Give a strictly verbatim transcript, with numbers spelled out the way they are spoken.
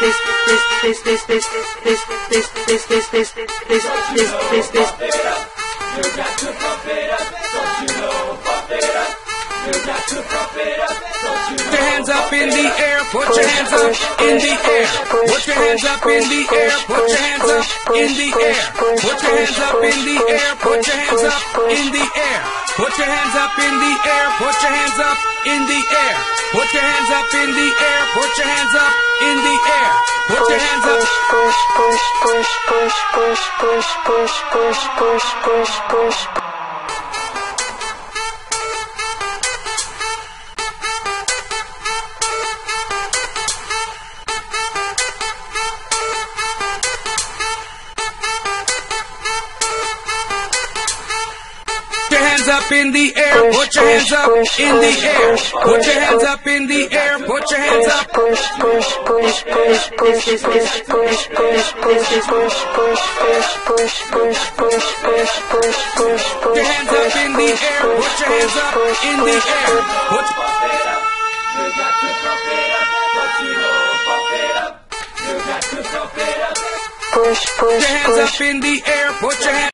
hands up in the air, put your hands up in the air. Put your hands up in the air, put your hands up in the air. Put your hands up in the air, put your hands up in the air. Put your hands up in the air, put your hands up in the air. Put your hands up in the air, put your hands up in the air. Put your hands up. Push, push, push, push, push, push, push, push, push, push, push. Hands up in the air, put your hands up in the air. Put your hands up in the air, put your hands up. Push, push, push, push, push, push, push, push, push, push, push, push, push, push, push, push, push, push. Put your hands up in the air, put your hands up in the air. Put you got to pump it up, but you know pump it up. You got to pump it up. Push, push, push. Your hands up in the air, put your hands